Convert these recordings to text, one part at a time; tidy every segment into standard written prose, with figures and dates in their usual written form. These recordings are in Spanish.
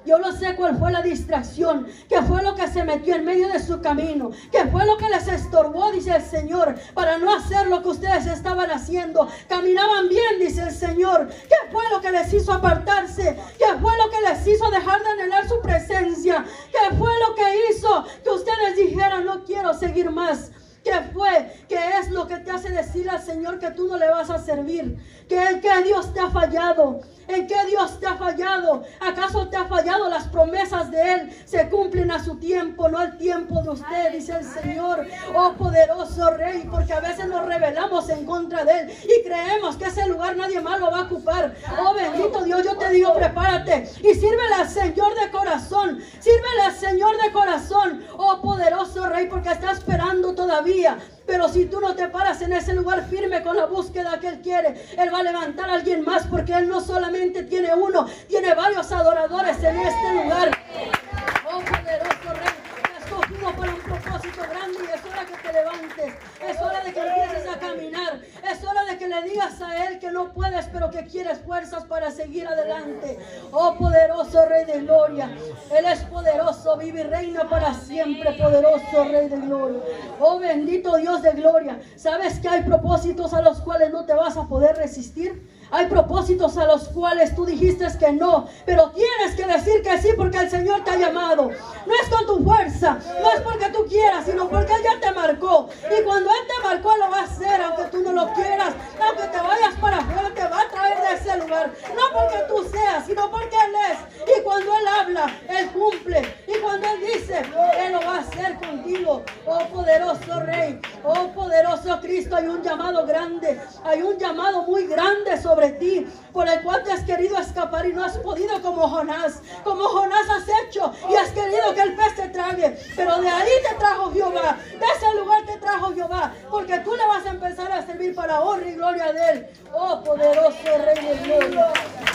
Yo no sé cuál fue la distracción, qué fue lo que se metió en medio de su camino, qué fue lo que les estorbó, dice el Señor, para no hacer lo que ustedes estaban haciendo. Caminaban bien, dice el Señor. ¿Qué fue lo que les hizo apartarse? ¿Qué fue lo que les hizo dejar de anhelar su presencia? ¿Qué fue lo que hizo que ustedes dijeran, no quiero seguir más? ¿Qué fue? ¿Qué es lo que te hace decir al Señor que tú no le vas a servir? ¿En qué Dios te ha fallado? ¿En qué Dios te ha fallado? ¿Acaso te ha fallado? Las promesas de Él se cumplen a su tiempo, no al tiempo de usted, dice el Señor. Oh poderoso Rey, porque a veces nos rebelamos en contra de Él y creemos que ese lugar nadie más lo va a ocupar. Oh bendito Dios, yo te digo, prepárate y sírvele al Señor de corazón. Sírvele al Señor de corazón, oh poderoso Rey, porque está esperando todavía. Pero si tú no te paras en ese lugar firme con la búsqueda que Él quiere, Él va a levantar a alguien más, porque Él no solamente tiene uno, tiene varios adoradores en este lugar. Oh poderoso Rey, te has escogido para un propósito grande y es hora que te levantes. Es hora de que empieces a caminar. Es hora de que le digas a Él que no puedes, pero que quieres fuerzas para seguir adelante. Oh poderoso Rey de gloria, Él es poderoso, vive y reina para siempre, poderoso Rey de gloria. Oh bendito Dios de gloria. ¿Sabes que hay propósitos a los cuales no te vas a poder resistir? Hay propósitos a los cuales tú dijiste que no, pero tienes que decir que sí, porque el Señor te ha llamado. No es con tu fuerza, no es porque tú quieras, sino porque Él ya te marcó. Y cuando Él te marcó, lo va a hacer, aunque tú no lo quieras, aunque te vayas para afuera, te va a traer de ese lugar. No porque tú seas, sino porque Él es. Y cuando Él habla, Él cumple. Y cuando Él dice, Él lo va a hacer contigo. Oh poderoso Rey, oh poderoso Cristo, hay un llamado grande, hay un llamado muy grande sobre ti, por el cual te has querido escapar y no has podido, como Jonás. Como Jonás has hecho y has querido que el pez te trague, pero de ahí te trajo Jehová, de ese lugar te trajo Jehová, porque tú le vas a empezar a servir para honra y gloria de Él. Oh poderoso Rey de gloria.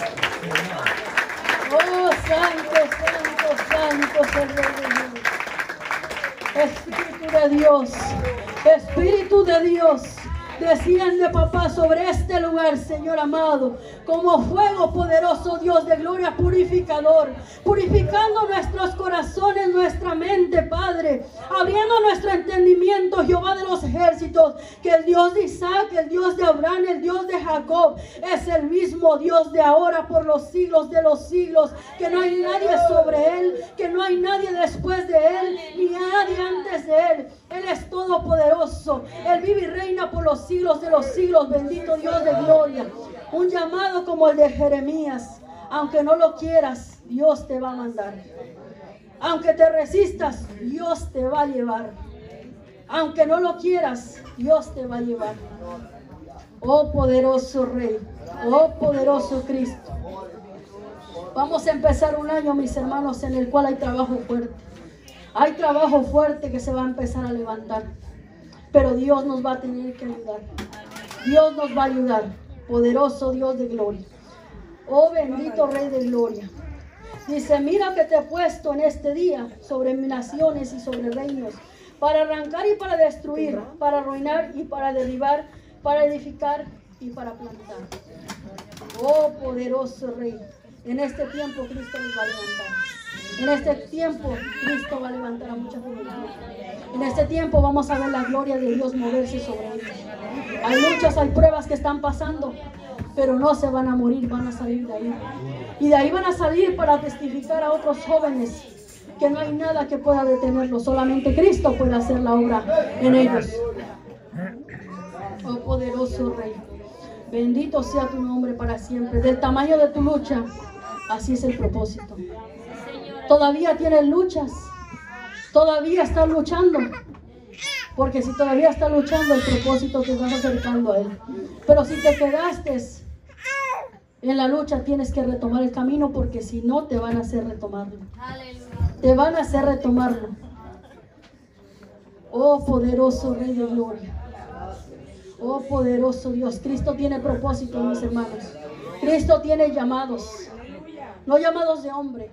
Oh santo, santo, santo es el Rey de gloria. Espíritu de Dios, Espíritu de Dios, desciende, papá, sobre este lugar, Señor amado, como fuego poderoso, Dios de gloria, purificador, purificando nuestros corazones, nuestra mente, Padre, abriendo nuestro entendimiento, Jehová de los ejércitos, que el Dios de Isaac, el Dios de Abraham, el Dios de Jacob, es el mismo Dios de ahora por los siglos de los siglos, que no hay nadie sobre Él, que no hay nadie después de Él, ni nadie antes de Él. Él es todopoderoso, Él vive y reina por los siglos de los siglos, bendito Dios de gloria. Un llamado como el de Jeremías, aunque no lo quieras, Dios te va a mandar. Aunque te resistas, Dios te va a llevar. Aunque no lo quieras, Dios te va a llevar. Oh poderoso Rey, oh poderoso Cristo. Vamos a empezar un año, mis hermanos, en el cual hay trabajo fuerte. Hay trabajo fuerte que se va a empezar a levantar. Pero Dios nos va a tener que ayudar. Dios nos va a ayudar. Poderoso Dios de gloria. Oh bendito Rey de gloria. Dice, mira que te he puesto en este día sobre naciones y sobre reinos, para arrancar y para destruir, para arruinar y para derribar, para edificar y para plantar. Oh poderoso Rey. En este tiempo Cristo nos va a levantar. En este tiempo Cristo va a levantar a mucha juventud. En este tiempo vamos a ver la gloria de Dios moverse sobre ellos. Hay luchas, hay pruebas que están pasando, pero no se van a morir, van a salir de ahí. Y de ahí van a salir para testificar a otros jóvenes que no hay nada que pueda detenerlos. Solamente Cristo puede hacer la obra en ellos. Oh poderoso Rey, bendito sea tu nombre para siempre. Del tamaño de tu lucha, así es el propósito. Todavía tienes luchas, todavía estás luchando, porque si todavía estás luchando, el propósito te vas acercando a Él. Pero si te quedaste en la lucha, tienes que retomar el camino, porque si no, te van a hacer retomarlo. Te van a hacer retomarlo. Oh poderoso Rey de gloria. Oh poderoso Dios. Cristo tiene propósitos, mis hermanos. Cristo tiene llamados, no llamados de hombre,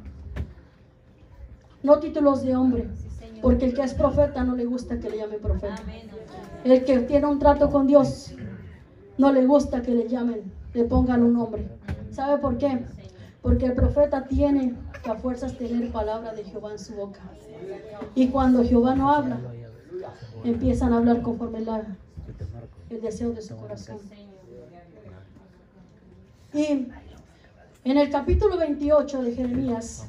no títulos de hombre, porque el que es profeta no le gusta que le llame profeta. El que tiene un trato con Dios no le gusta que le llamen, le pongan un nombre. ¿Sabe por qué? Porque el profeta tiene que a fuerzas tener palabra de Jehová en su boca. Y cuando Jehová no habla, empiezan a hablar conforme el deseo de su corazón. Y en el capítulo 28 de Jeremías,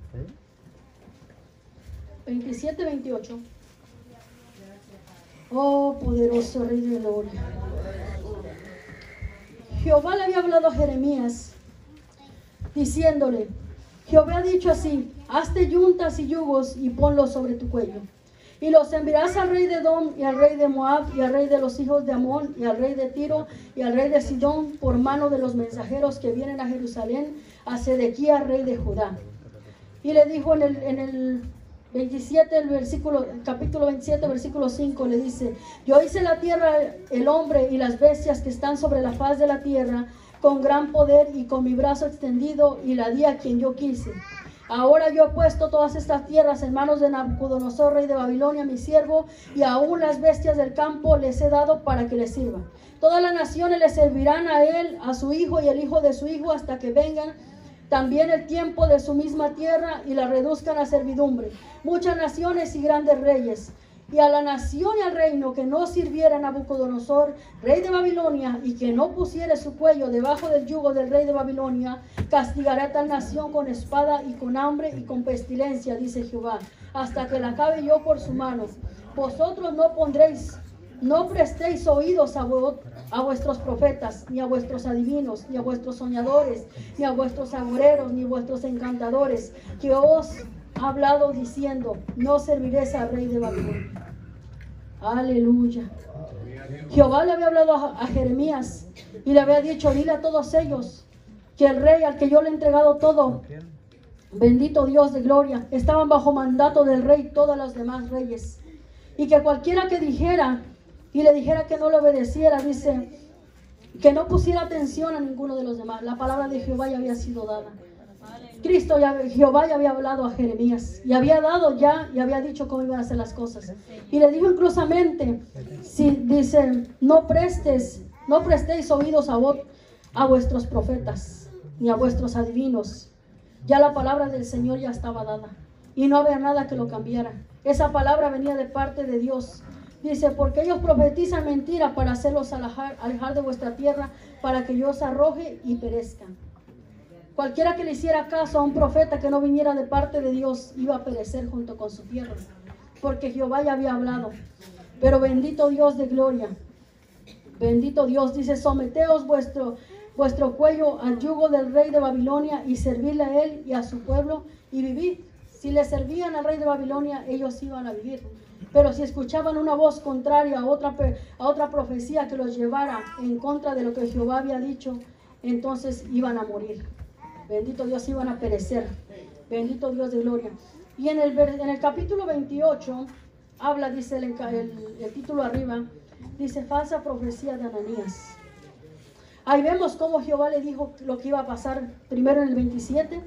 27-28, oh poderoso Rey de gloria, Jehová le había hablado a Jeremías diciéndole: Jehová ha dicho así: hazte yuntas y yugos y ponlos sobre tu cuello, y los enviarás al rey de Edom y al rey de Moab y al rey de los hijos de Amón y al rey de Tiro y al rey de Sidón por mano de los mensajeros que vienen a Jerusalén, a Sedequías rey de Judá. Y le dijo en el 27, capítulo 27, versículo 5, le dice: yo hice la tierra, el hombre y las bestias que están sobre la faz de la tierra con gran poder y con mi brazo extendido, y la di a quien yo quise. Ahora yo he puesto todas estas tierras en manos de Nabucodonosor, rey de Babilonia, mi siervo, y aún las bestias del campo les he dado para que les sirvan. Todas las naciones le servirán a él, a su hijo y el hijo de su hijo, hasta que vengan también el tiempo de su misma tierra y la reduzcan a servidumbre. Muchas naciones y grandes reyes. Y a la nación y al reino que no sirviera a Nabucodonosor, rey de Babilonia, y que no pusiere su cuello debajo del yugo del rey de Babilonia, castigará a tal nación con espada y con hambre y con pestilencia, dice Jehová, hasta que la acabe yo por su mano. Vosotros no prestéis oídos a vuestros profetas, ni a vuestros adivinos, ni a vuestros soñadores, ni a vuestros agoreros, ni a vuestros encantadores, que os ha hablado diciendo: no serviréis al rey de Babilonia. Aleluya. Jehová le había hablado a Jeremías y le había dicho: dile a todos ellos que el rey al que yo le he entregado todo, bendito Dios de gloria, estaban bajo mandato del rey todos los demás reyes, y que cualquiera que dijera y le dijera que no le obedeciera, dice, que no pusiera atención a ninguno de los demás. La palabra de Jehová ya había sido dada. Jehová ya había hablado a Jeremías y había dado ya y había dicho cómo iban a hacer las cosas. Y le dijo inclusamente, si dice, no prestéis oídos a vuestros profetas ni a vuestros adivinos. Ya la palabra del Señor ya estaba dada y no había nada que lo cambiara. Esa palabra venía de parte de Dios. Dice, porque ellos profetizan mentiras para hacerlos alejar de vuestra tierra, para que yo os arroje y perezcan. Cualquiera que le hiciera caso a un profeta que no viniera de parte de Dios iba a perecer junto con su tierra, porque Jehová ya había hablado. Pero bendito Dios de gloria, bendito Dios, dice, someteos vuestro cuello al yugo del rey de Babilonia y servirle a él y a su pueblo y vivid. Si le servían al rey de Babilonia, ellos iban a vivir. Pero si escuchaban una voz contraria a otra profecía que los llevara en contra de lo que Jehová había dicho, entonces iban a morir. Bendito Dios, iban a perecer. Bendito Dios de gloria. Y en el capítulo 28, habla, dice el título arriba, dice, falsa profecía de Ananías. Ahí vemos cómo Jehová le dijo lo que iba a pasar primero en el 27,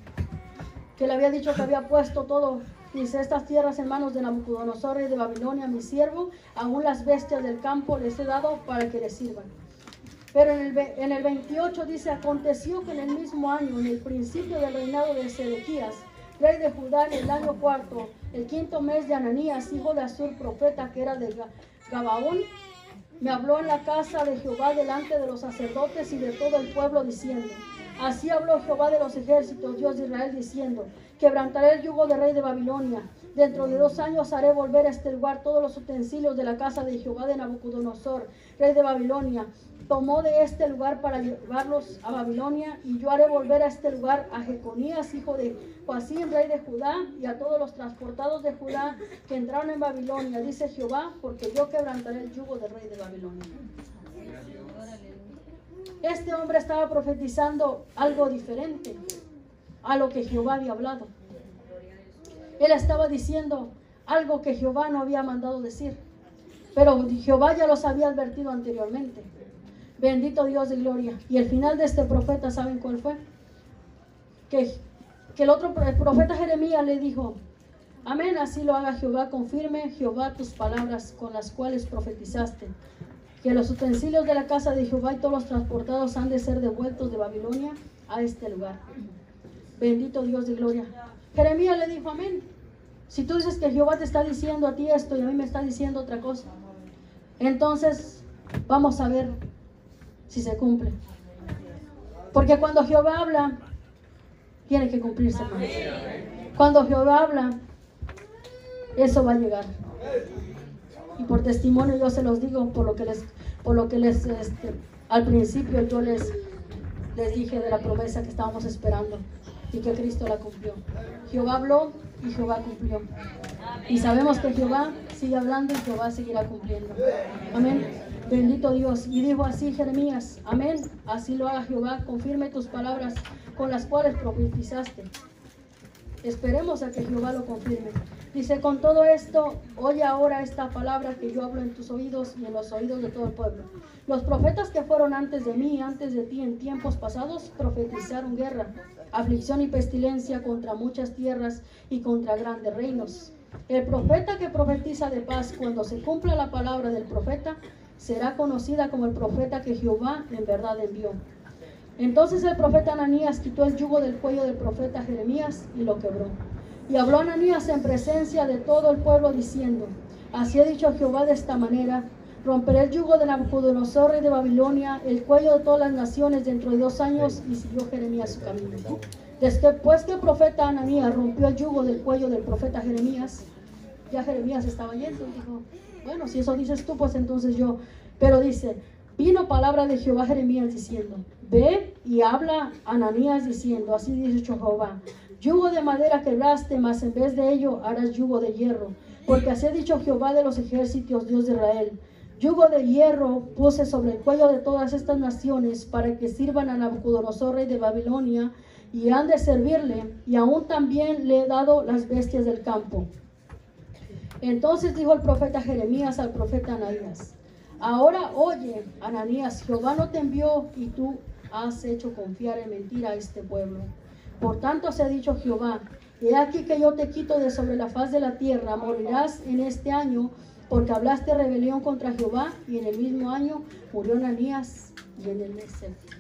que le había dicho que había puesto todo, dice, estas tierras en manos de Nabucodonosor, rey de Babilonia, mi siervo, aún las bestias del campo les he dado para que les sirvan. Pero en el 28 dice, aconteció que en el mismo año, en el principio del reinado de Sedequías, rey de Judá, en el año cuarto, el quinto mes de Ananías, hijo de Azur, profeta, que era de Gabaón, me habló en la casa de Jehová delante de los sacerdotes y de todo el pueblo, diciendo, así habló Jehová de los ejércitos, Dios de Israel, diciendo, quebrantaré el yugo del rey de Babilonia. Dentro de 2 años haré volver a este lugar todos los utensilios de la casa de Jehová de Nabucodonosor, rey de Babilonia. Tomó de este lugar para llevarlos a Babilonia, y yo haré volver a este lugar a Jeconías, hijo de Joacim, rey de Judá, y a todos los transportados de Judá que entraron en Babilonia, dice Jehová, porque yo quebrantaré el yugo del rey de Babilonia. Este hombre estaba profetizando algo diferente a lo que Jehová había hablado. Él estaba diciendo algo que Jehová no había mandado decir, pero Jehová ya los había advertido anteriormente. Bendito Dios de gloria. Y el final de este profeta, ¿saben cuál fue? Que el profeta Jeremías le dijo, amén, así lo haga Jehová, confirme Jehová tus palabras con las cuales profetizaste. que los utensilios de la casa de Jehová y todos los transportados han de ser devueltos de Babilonia a este lugar. Bendito Dios de gloria. Jeremías le dijo amén. Si tú dices que Jehová te está diciendo a ti esto y a mí me está diciendo otra cosa, entonces vamos a ver si se cumple. Porque cuando Jehová habla, tiene que cumplirse, hermanos. Cuando Jehová habla, eso va a llegar. Y por testimonio yo se los digo, por lo que les al principio yo les dije de la promesa que estábamos esperando y que Cristo la cumplió. Jehová habló y Jehová cumplió. Y sabemos que Jehová sigue hablando y Jehová seguirá cumpliendo. Amén. Bendito Dios. Y dijo así Jeremías, amén. Así lo haga Jehová, confirme tus palabras con las cuales profetizaste. Esperemos a que Jehová lo confirme. Dice, con todo esto, oye ahora esta palabra que yo hablo en tus oídos y en los oídos de todo el pueblo. Los profetas que fueron antes de mí y antes de ti en tiempos pasados profetizaron guerra, aflicción y pestilencia contra muchas tierras y contra grandes reinos. El profeta que profetiza de paz, cuando se cumpla la palabra del profeta, será conocida como el profeta que Jehová en verdad envió. Entonces el profeta Ananías quitó el yugo del cuello del profeta Jeremías y lo quebró. Y habló Ananías en presencia de todo el pueblo diciendo, así ha dicho Jehová de esta manera, romperé el yugo de Nabucodonosor, rey de Babilonia, el cuello de todas las naciones dentro de 2 años. Y siguió Jeremías su camino. Después que el profeta Ananías rompió el yugo del cuello del profeta Jeremías, ya Jeremías estaba yendo y dijo, bueno, si eso dices tú, pues entonces yo. Pero dice, vino palabra de Jehová a Jeremías diciendo, ve y habla a Ananías diciendo, así dice Jehová, yugo de madera quebraste, mas en vez de ello harás yugo de hierro, porque así ha dicho Jehová de los ejércitos, Dios de Israel. Yugo de hierro puse sobre el cuello de todas estas naciones para que sirvan a Nabucodonosor, rey de Babilonia, y han de servirle, y aún también le he dado las bestias del campo. Entonces dijo el profeta Jeremías al profeta Ananías, ahora oye, Ananías, Jehová no te envió y tú has hecho confiar en mentira a este pueblo. Por tanto se ha dicho Jehová, he aquí que yo te quito de sobre la faz de la tierra, morirás en este año, porque hablaste rebelión contra Jehová, y en el mismo año murió Ananías, y en el mes séptimo.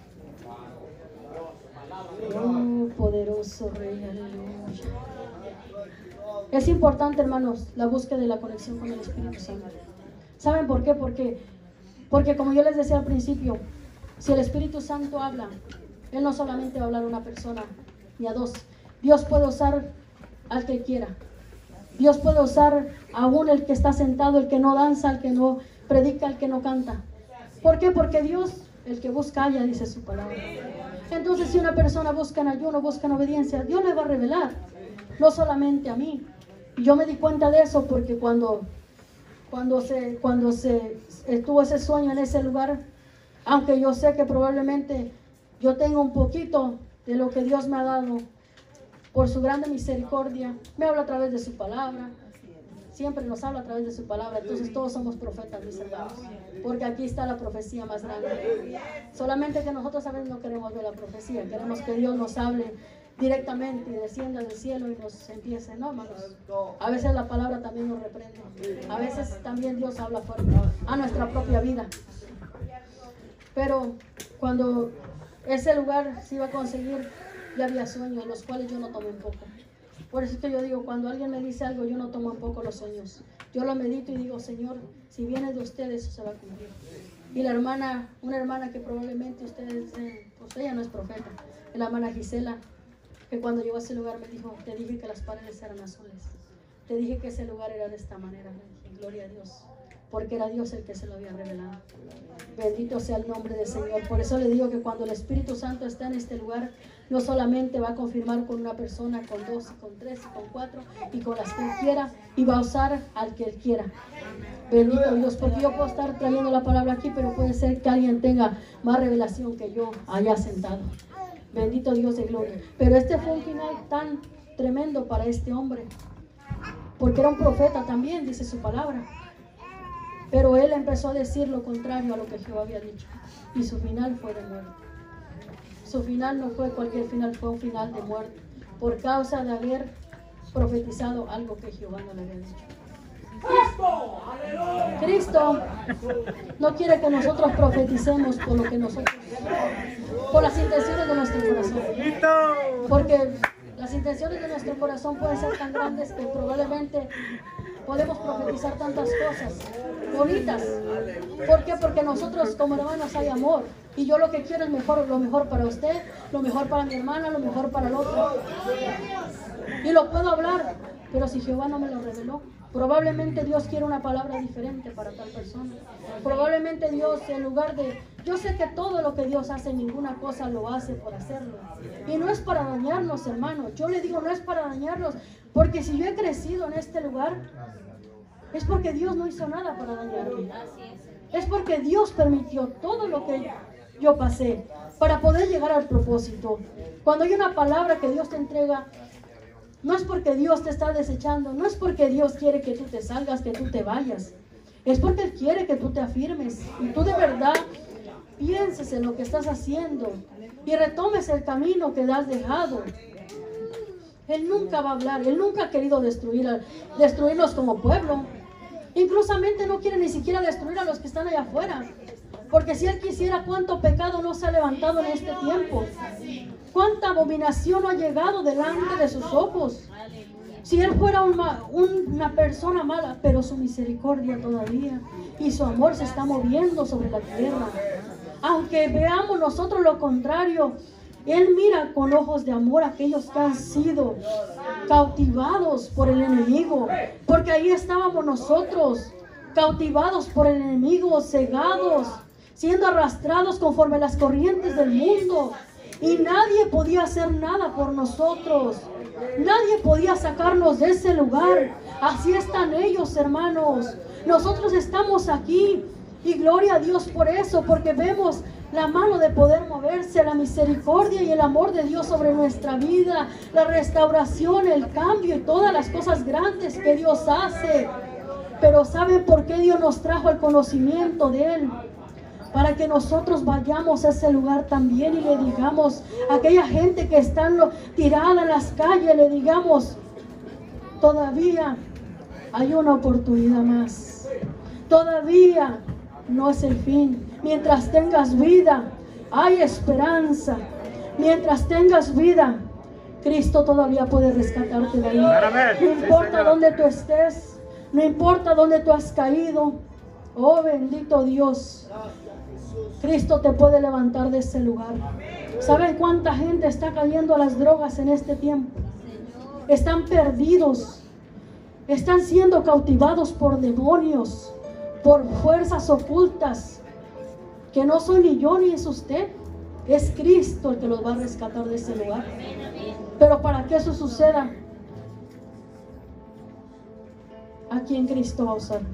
Oh, poderoso Rey, aleluya. Es importante, hermanos, la búsqueda de la conexión con el Espíritu Santo. ¿Saben por qué? Porque como yo les decía al principio, si el Espíritu Santo habla, Él no solamente va a hablar a una persona, ni a 2. Dios puede usar al que quiera. Dios puede usar aún el que está sentado, el que no danza, el que no predica, el que no canta. ¿Por qué? Porque Dios, el que busca halla, dice su palabra. Entonces, si una persona busca en ayuno, busca en obediencia, Dios le va a revelar, no solamente a mí. Y yo me di cuenta de eso porque cuando se tuvo ese sueño en ese lugar, aunque yo sé que probablemente yo tengo un poquito de lo que Dios me ha dado, por su grande misericordia, me habla a través de su palabra. Siempre nos habla a través de su palabra. Entonces todos somos profetas, mis hermanos, porque aquí está la profecía más grande. Solamente que nosotros a veces no queremos ver la profecía, queremos que Dios nos hable directamente y descienda del cielo y nos empiece. No, hermanos, a veces la palabra también nos reprende, a veces también Dios habla fuerte a nuestra propia vida. Pero cuando ese lugar se iba a conseguir, ya había sueños, los cuales yo no tomé en poco. Por eso es que yo digo, cuando alguien me dice algo, yo no tomo en poco los sueños. Yo lo medito y digo, Señor, si viene de ustedes, eso se va a cumplir. Y una hermana que probablemente ustedes dicen, pues ella no es profeta, la hermana Gisela, que cuando llegó a ese lugar me dijo, te dije que las paredes eran azules. Te dije que ese lugar era de esta manera. Le dije, gloria a Dios, porque era Dios el que se lo había revelado. Bendito sea el nombre del Señor. Por eso le digo que cuando el Espíritu Santo está en este lugar, no solamente va a confirmar con una persona, con 2, y con 3, y con 4, y con las que Él quiera, y va a usar al que Él quiera. Bendito Dios, porque yo puedo estar trayendo la palabra aquí, pero puede ser que alguien tenga más revelación que yo allá sentado. Bendito Dios de gloria. Pero este fue un final tan tremendo para este hombre, porque era un profeta también, dice su palabra. Pero él empezó a decir lo contrario a lo que Jehová había dicho, y su final fue de muerte. Su final no fue cualquier final, fue un final de muerte, por causa de haber profetizado algo que Jehová no le había dicho. Cristo no quiere que nosotros profeticemos por lo que nosotros, por las intenciones de nuestro corazón. Porque las intenciones de nuestro corazón pueden ser tan grandes que probablemente podemos profetizar tantas cosas bonitas. ¿Por qué? Porque nosotros como hermanos hay amor. Y yo lo que quiero es lo mejor para usted, lo mejor para mi hermana, lo mejor para el otro. Y lo puedo hablar, pero si Jehová no me lo reveló, probablemente Dios quiere una palabra diferente para tal persona. Probablemente Dios, en lugar de... Yo sé que todo lo que Dios hace, ninguna cosa lo hace por hacerlo. Y no es para dañarnos, hermanos. Yo le digo, no es para dañarnos, porque si yo he crecido en este lugar, es porque Dios no hizo nada para dañarme. Es porque Dios permitió todo lo que yo pasé para poder llegar al propósito. Cuando hay una palabra que Dios te entrega, no es porque Dios te está desechando, no es porque Dios quiere que tú te salgas, que tú te vayas. Es porque Él quiere que tú te afirmes y tú de verdad pienses en lo que estás haciendo y retomes el camino que has dejado. Él nunca va a hablar, Él nunca ha querido destruirnos como pueblo. Inclusamente no quiere ni siquiera destruir a los que están allá afuera. Porque si Él quisiera, ¿cuánto pecado no se ha levantado en este tiempo? ¿Cuánta abominación no ha llegado delante de sus ojos? Si Él fuera una persona mala, pero su misericordia todavía y su amor se está moviendo sobre la tierra. Aunque veamos nosotros lo contrario, Él mira con ojos de amor a aquellos que han sido cautivados por el enemigo. Porque ahí estábamos nosotros, cautivados por el enemigo, cegados, siendo arrastrados conforme las corrientes del mundo. Y nadie podía hacer nada por nosotros. Nadie podía sacarnos de ese lugar. Así están ellos, hermanos. Nosotros estamos aquí. Y gloria a Dios por eso, porque vemos la mano de poder moverse, la misericordia y el amor de Dios sobre nuestra vida, la restauración, el cambio y todas las cosas grandes que Dios hace. Pero ¿saben por qué Dios nos trajo el conocimiento de Él? Para que nosotros vayamos a ese lugar también y le digamos a aquella gente que está tirada en las calles, le digamos, todavía hay una oportunidad más. Todavía no es el fin. Mientras tengas vida, hay esperanza. Mientras tengas vida, Cristo todavía puede rescatarte de ahí. No importa dónde tú estés, no importa dónde tú has caído. Oh, bendito Dios. Cristo te puede levantar de ese lugar. ¿Saben cuánta gente está cayendo a las drogas en este tiempo? Están perdidos. Están siendo cautivados por demonios, por fuerzas ocultas, que no soy ni yo ni es usted. Es Cristo el que los va a rescatar de ese lugar. Pero para que eso suceda, ¿a quién Cristo va a usar?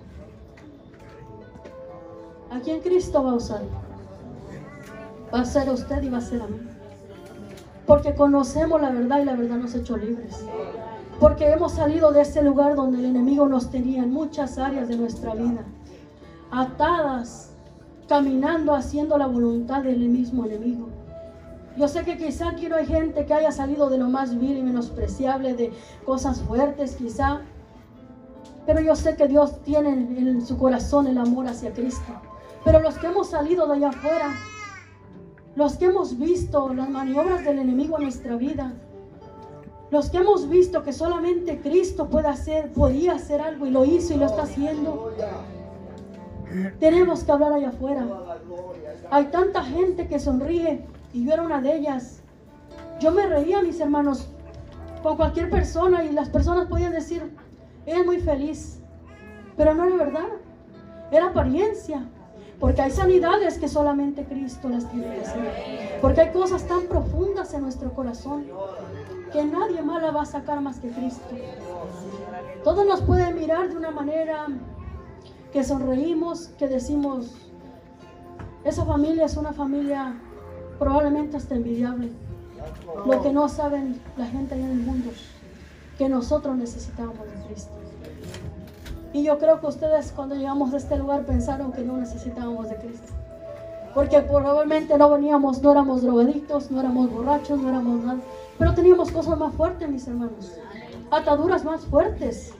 ¿A quién Cristo va a usar? Va a ser a usted y va a ser a mí. Porque conocemos la verdad y la verdad nos ha hecho libres. Porque hemos salido de ese lugar donde el enemigo nos tenía en muchas áreas de nuestra vida, atadas, caminando, haciendo la voluntad del mismo enemigo. Yo sé que quizá aquí no hay gente que haya salido de lo más vil y menospreciable, de cosas fuertes quizá, pero yo sé que Dios tiene en su corazón el amor hacia Cristo. Pero los que hemos salido de allá afuera, los que hemos visto las maniobras del enemigo en nuestra vida, los que hemos visto que solamente Cristo podía hacer algo y lo hizo y lo está haciendo, tenemos que hablar allá afuera. Hay tanta gente que sonríe y yo era una de ellas. Yo me reía, mis hermanos, con cualquier persona y las personas podían decir, ella es muy feliz, pero no era verdad, era apariencia. Porque hay sanidades que solamente Cristo las tiene que hacer. Porque hay cosas tan profundas en nuestro corazón que nadie más la va a sacar más que Cristo. Todos nos pueden mirar de una manera que sonreímos, que decimos, esa familia es una familia probablemente hasta envidiable. Lo que no saben la gente allá en el mundo, que nosotros necesitamos de Cristo. Y yo creo que ustedes cuando llegamos a este lugar pensaron que no necesitábamos de Cristo. Porque probablemente no éramos drogadictos, no éramos borrachos, no éramos nada. Pero teníamos cosas más fuertes, mis hermanos. Ataduras más fuertes.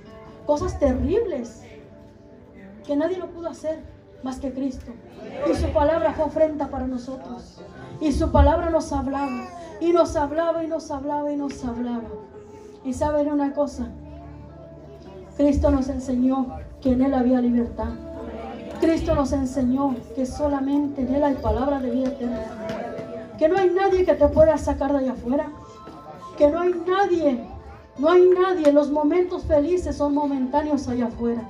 cosas terribles que nadie lo pudo hacer más que Cristo. Y su palabra fue ofrenda para nosotros. Y su palabra nos hablaba. Y nos hablaba, y nos hablaba, y nos hablaba. Y saben una cosa, Cristo nos enseñó que en Él había libertad. Cristo nos enseñó que solamente en Él hay palabra de vida eterna. Que no hay nadie que te pueda sacar de allá afuera. Que no hay nadie, los momentos felices son momentáneos allá afuera.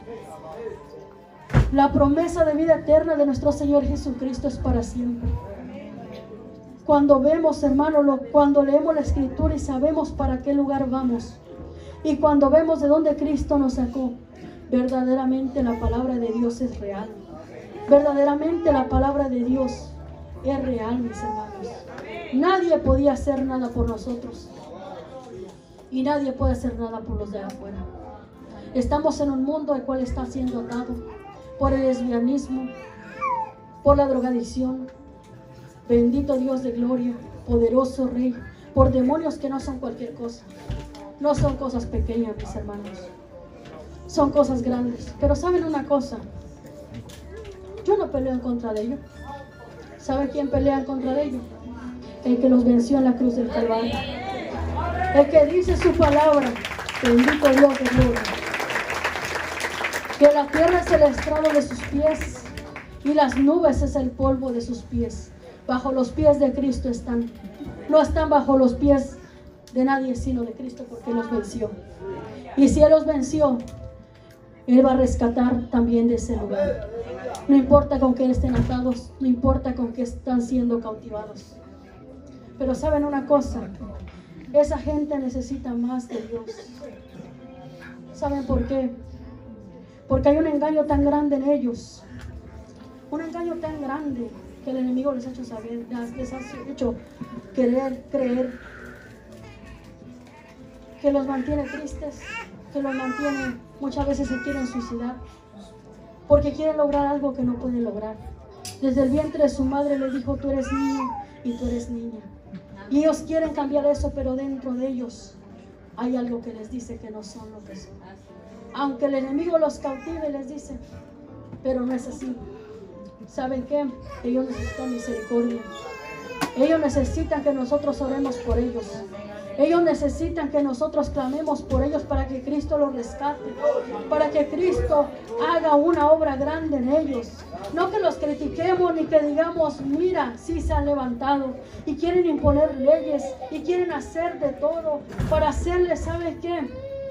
La promesa de vida eterna de nuestro Señor Jesucristo es para siempre. Cuando vemos, hermano, cuando leemos la Escritura y sabemos para qué lugar vamos, y cuando vemos de dónde Cristo nos sacó, verdaderamente la palabra de Dios es real. Verdaderamente la palabra de Dios es real, mis hermanos. Nadie podía hacer nada por nosotros. Y nadie puede hacer nada por los de afuera. Estamos en un mundo el cual está siendo atado por el lesbianismo, por la drogadicción. Bendito Dios de gloria, poderoso Rey, por demonios que no son cualquier cosa. No son cosas pequeñas, mis hermanos. Son cosas grandes. Pero ¿saben una cosa? Yo no peleo en contra de ellos. ¿Sabe quién pelea en contra de ellos? El que los venció en la cruz del Calvario. El que dice su palabra. Bendito Dios de gloria. Que la tierra es el estrado de sus pies y las nubes es el polvo de sus pies. Bajo los pies de Cristo están. No están bajo los pies de nadie sino de Cristo, porque los venció. Y si Él los venció, Él va a rescatar también de ese lugar. No importa con qué estén atados, no importa con qué están siendo cautivados. Pero ¿saben una cosa? Esa gente necesita más de Dios. ¿Saben por qué? Porque hay un engaño tan grande en ellos. Un engaño tan grande que el enemigo les ha hecho saber, les ha hecho querer creer, que los mantiene tristes, que los mantiene, muchas veces se quieren suicidar, porque quieren lograr algo que no pueden lograr. Desde el vientre de su madre le dijo: tú eres niño y tú eres niña. Y ellos quieren cambiar eso, pero dentro de ellos hay algo que les dice que no son lo que son. Aunque el enemigo los cautive, les dice, pero no es así. ¿Saben qué? Ellos necesitan misericordia. Ellos necesitan que nosotros oremos por ellos. Ellos necesitan que nosotros clamemos por ellos para que Cristo los rescate, para que Cristo haga una obra grande en ellos. No que los critiquemos ni que digamos: mira, sí se han levantado y quieren imponer leyes y quieren hacer de todo para hacerles, ¿saben qué?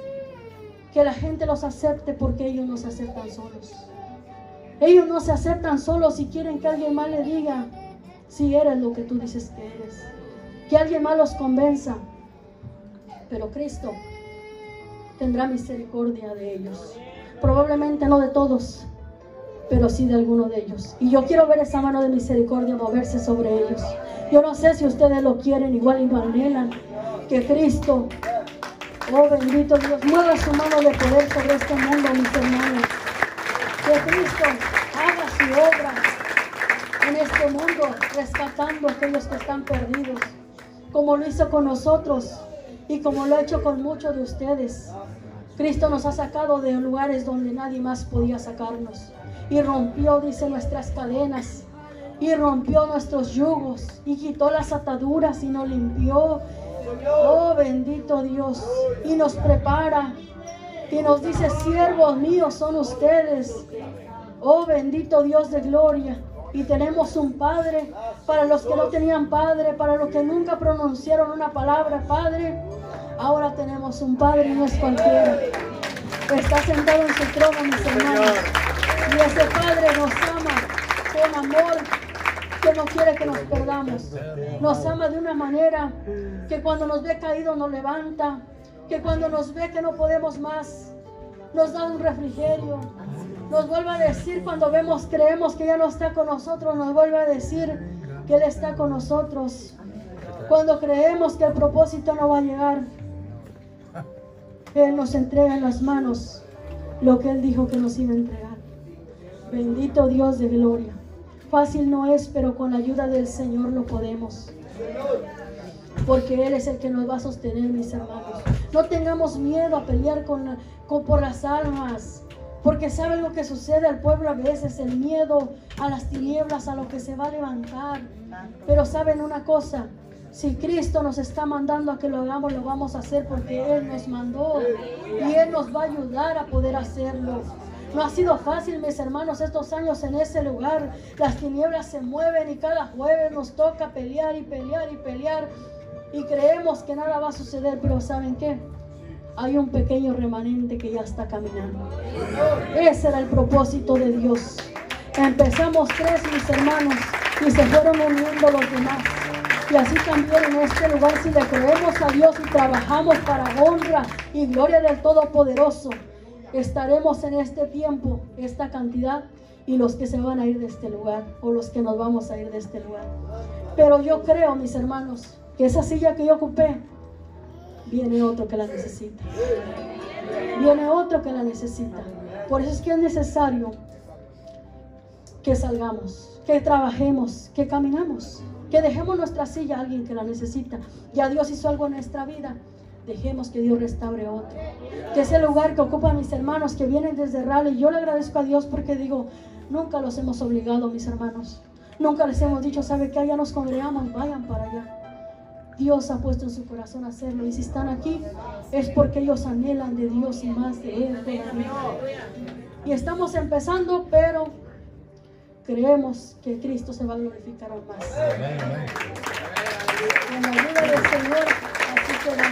Que la gente los acepte, porque ellos no se aceptan solos. Ellos no se aceptan solos y quieren que alguien más le diga si eres lo que tú dices que eres. Que alguien más los convenza. Pero Cristo tendrá misericordia de ellos. Probablemente no de todos, pero sí de alguno de ellos. Y yo quiero ver esa mano de misericordia moverse sobre ellos. Yo no sé si ustedes lo quieren igual y lo anhelan. Que Cristo, oh bendito Dios, mueva su mano de poder sobre este mundo, mis hermanos. Que Cristo haga su obra en este mundo, rescatando a aquellos que están perdidos, como lo hizo con nosotros y como lo ha hecho con muchos de ustedes. Cristo nos ha sacado de lugares donde nadie más podía sacarnos, y rompió, dice, nuestras cadenas, y rompió nuestros yugos, y quitó las ataduras y nos limpió. Oh bendito Dios, y nos prepara y nos dice: siervos míos son ustedes. Oh bendito Dios de gloria. Y tenemos un Padre para los que no tenían Padre, para los que nunca pronunciaron una palabra Padre. Ahora tenemos un Padre y no es cualquiera. Está sentado en su trono, mis hermanos. Y ese Padre nos ama con amor que no quiere que nos perdamos. Nos ama de una manera que cuando nos ve caídos nos levanta, que cuando nos ve que no podemos más nos da un refrigerio. Nos vuelve a decir, cuando creemos que ya no está con nosotros, nos vuelve a decir que Él está con nosotros. Cuando creemos que el propósito no va a llegar, Él nos entrega en las manos lo que Él dijo que nos iba a entregar. Bendito Dios de gloria. Fácil no es, pero con la ayuda del Señor lo podemos. Porque Él es el que nos va a sostener, mis hermanos. No tengamos miedo a pelear por las almas. Porque ¿saben lo que sucede al pueblo a veces? El miedo a las tinieblas, a lo que se va a levantar. Pero ¿saben una cosa? Si Cristo nos está mandando a que lo hagamos, lo vamos a hacer porque Él nos mandó. Y Él nos va a ayudar a poder hacerlo. No ha sido fácil, mis hermanos, estos años en ese lugar. Las tinieblas se mueven y cada jueves nos toca pelear y pelear y pelear. Y creemos que nada va a suceder, pero ¿saben qué? Hay un pequeño remanente que ya está caminando. Ese era el propósito de Dios. Empezamos 3, mis hermanos, y se fueron uniendo los demás. Y así también en este lugar, si le creemos a Dios y trabajamos para honra y gloria del Todopoderoso, estaremos en este tiempo, esta cantidad, y los que se van a ir de este lugar, o los que nos vamos a ir de este lugar. Pero yo creo, mis hermanos, que esa silla que yo ocupé, viene otro que la necesita. Viene otro que la necesita. Por eso es que es necesario que salgamos, que trabajemos, que caminamos, que dejemos nuestra silla a alguien que la necesita. Ya Dios hizo algo en nuestra vida. Dejemos que Dios restaure otro. Que ese lugar que ocupan mis hermanos que vienen desde Raleigh, yo le agradezco a Dios porque digo, nunca los hemos obligado, mis hermanos. Nunca les hemos dicho, ¿sabe qué? Allá nos congregamos, vayan para allá. Dios ha puesto en su corazón hacerlo. Y si están aquí, es porque ellos anhelan de Dios y más de Él todavía. Y estamos empezando, pero creemos que Cristo se va a glorificar aún más. Con la ayuda del Señor, así será.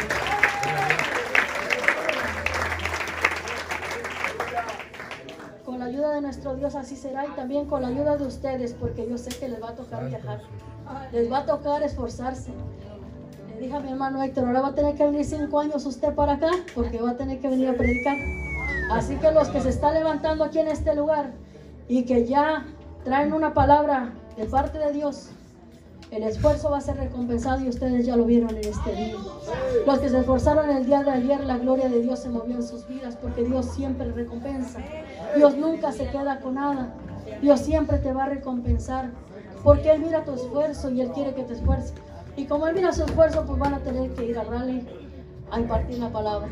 Con la ayuda de nuestro Dios así será, y también con la ayuda de ustedes, porque yo sé que les va a tocar viajar. Les va a tocar esforzarse. Le dije a mi hermano Héctor, ahora va a tener que venir 5 años usted para acá, porque va a tener que venir a predicar. Así que los que se están levantando aquí en este lugar y que ya traen una palabra de parte de Dios, el esfuerzo va a ser recompensado, y ustedes ya lo vieron en este día. Los que se esforzaron el día de ayer, la gloria de Dios se movió en sus vidas, porque Dios siempre recompensa. Dios nunca se queda con nada. Dios siempre te va a recompensar, porque Él mira tu esfuerzo y Él quiere que te esfuerces. Y como Él mira su esfuerzo, pues van a tener que ir a Raleigh a impartir la palabra.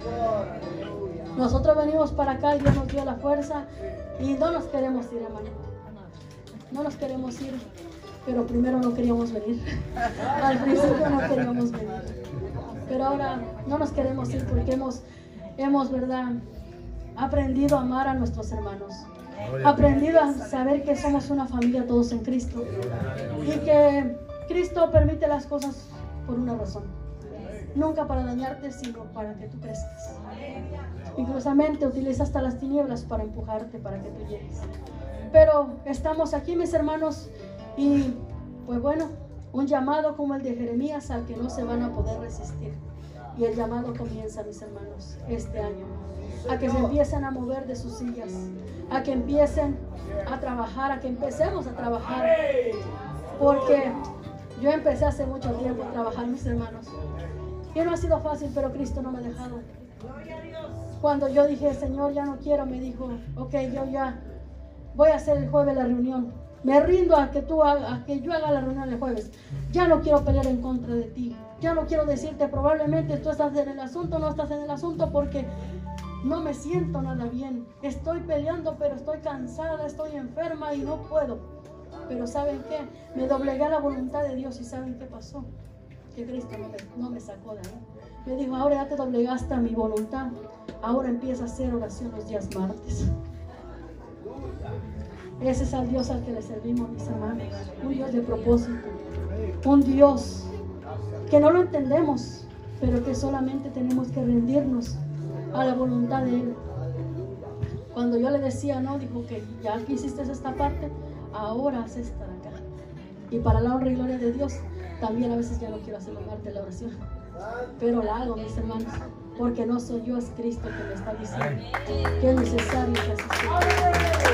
Nosotros venimos para acá y Dios nos dio la fuerza, y no nos queremos ir, hermanito. No nos queremos ir, pero primero no queríamos venir. Al principio no queríamos venir, pero ahora no nos queremos ir porque hemos, ¿verdad?, aprendido a amar a nuestros hermanos. Aprendido a saber que somos una familia todos en Cristo, y que Cristo permite las cosas por una razón, nunca para dañarte, sino para que tú crezcas. Inclusamente utiliza hasta las tinieblas para empujarte, para que tú llegues. Pero estamos aquí, mis hermanos, y pues bueno, un llamado como el de Jeremías al que no se van a poder resistir. Y el llamado comienza, mis hermanos, este año, a que se empiecen a mover de sus sillas, a que empiecen a trabajar, a que empecemos a trabajar, porque yo empecé hace mucho tiempo a trabajar, mis hermanos, y no ha sido fácil, pero Cristo no me ha dejado. Cuando yo dije, Señor, ya no quiero, me dijo, ok, yo ya voy a hacer el jueves la reunión, me rindo a que yo haga la reunión el jueves. Ya no quiero pelear en contra de ti, ya no quiero decirte probablemente tú estás en el asunto, no estás en el asunto, porque no me siento nada bien. Estoy peleando, pero estoy cansada, estoy enferma y no puedo. Pero ¿saben qué? Me doblegué a la voluntad de Dios, y ¿saben qué pasó? Que Cristo no me sacó de ahí. Me dijo, ahora ya te doblegaste a mi voluntad, ahora empieza a hacer oración los días martes. Ese es el Dios al que le servimos, mis hermanos. Un Dios de propósito, un Dios que no lo entendemos, pero que solamente tenemos que rendirnos a la voluntad de Él. Cuando yo le decía no, dijo que ya que hiciste esta parte, ahora haz esta de acá. Y para la honra y gloria de Dios, también a veces ya no quiero hacer la parte de la oración, pero la hago, mis hermanos, porque no soy yo, es Cristo que me está diciendo que es necesario que así sea.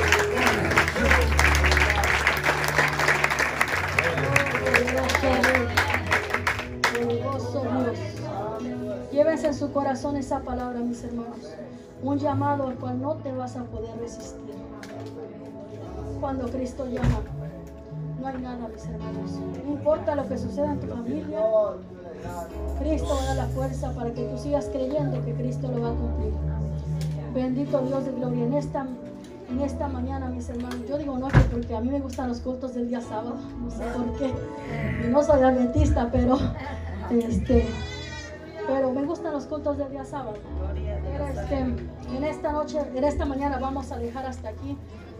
Llévense en su corazón esa palabra, mis hermanos. Un llamado al cual no te vas a poder resistir. Cuando Cristo llama, no hay nada, mis hermanos. No importa lo que suceda en tu familia, Cristo va a dar la fuerza para que tú sigas creyendo que Cristo lo va a cumplir. Bendito Dios de gloria. En esta mañana, mis hermanos, yo digo noche porque a mí me gustan los cultos del día sábado, no sé por qué. Y no soy adventista, pero me gustan los cultos del día sábado. Pero en esta noche, en esta mañana vamos a dejar hasta aquí.